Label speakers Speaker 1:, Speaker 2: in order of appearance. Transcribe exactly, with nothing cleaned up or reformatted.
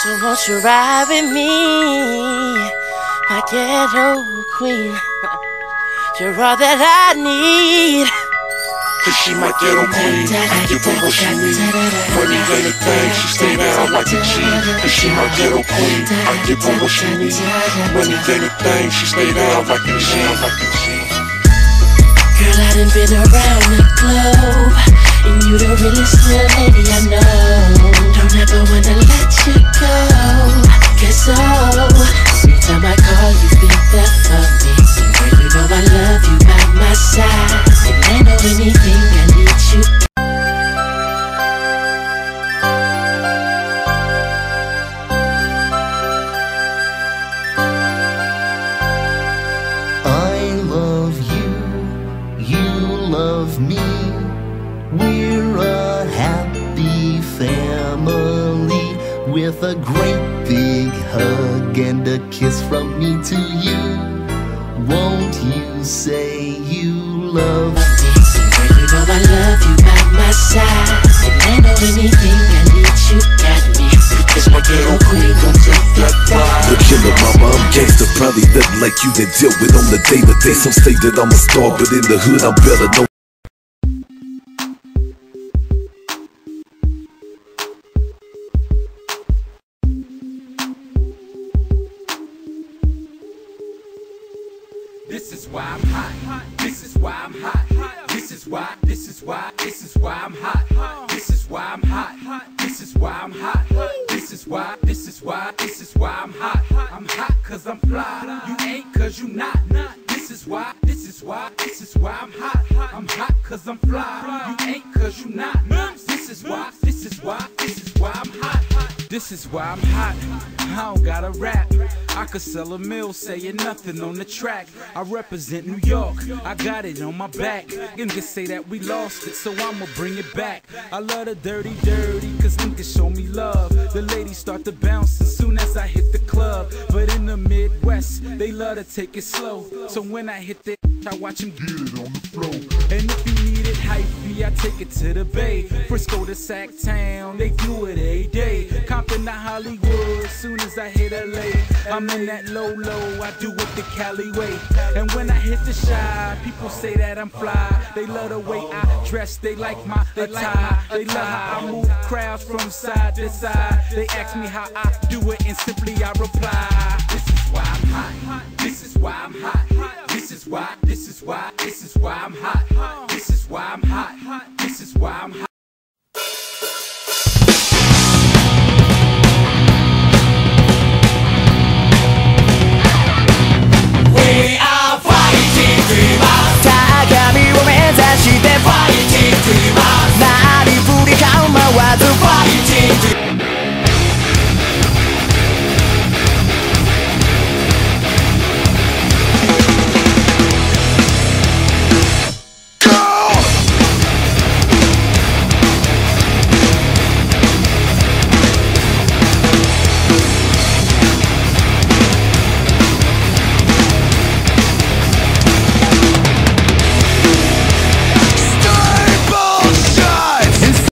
Speaker 1: So won't you ride with me, my ghetto queen? You're all that I need.
Speaker 2: Cause she my ghetto queen, I give her what she need. Money ain't a thing, she stay down like a G. Cause she my ghetto queen, I give her what she need. Money ain't a thing, she stay down like a G.
Speaker 1: Girl, I done been around the globe, and you the realest little lady I know. Don't ever wanna let you go, guess so. Every time I call, you think that for me. Girl, you know I love you by my side, and I know anything I need you.
Speaker 3: I love you, you love me. We're a happy family, with a great big hug and a kiss from me to you. Won't you say you love me?
Speaker 1: Girl, you know I love you by my side, and I know anything I need you got me.
Speaker 2: Cause my ghetto queen gon' take that ride.
Speaker 4: The killer mama, I'm gangsta, probably nothing like you done dealt with on the day-to-day. Some say that I'm a star, but in the hood I'm better known.
Speaker 5: This is why I'm hot. This is why I'm hot. This is why, this is why, this is why I'm hot. This is why I'm hot. This is why I'm hot. This is why, this is why, this is why I'm hot. I'm hot cause I'm fly. You ain't cause you not. This is why, this is why, this is why I'm hot. I'm hot cause I'm fly. You ain't cause you not. This is why, this is why, this is why I'm hot. This is why I'm hot. I don't gotta rap. I could sell a mill saying nothing on the track. I represent New York, I got it on my back. And just say that we lost it, so I'ma bring it back. I love the dirty, dirty, cause niggas show me love. The ladies start to bounce as soon as I hit the club. But in the Midwest, they love to take it slow. So when I hit the I watch them get it on the floor. And if you need it hypey, I take it to the Bay. Frisco to Sac Town, they do it every day. Compton to Hollywood, soon as I hit L A. I'm in that low low, I do it the Cali way. And when I hit the Shy, people say that I'm fly. They love the way I dress, they like my attire. They love how I move crowds from side to side. They ask me how I do it, and simply I reply. This is why I'm hot. This is why I'm hot. This is why, this is why, this is why I'm hot. This is why I'm hot. This is why I'm hot.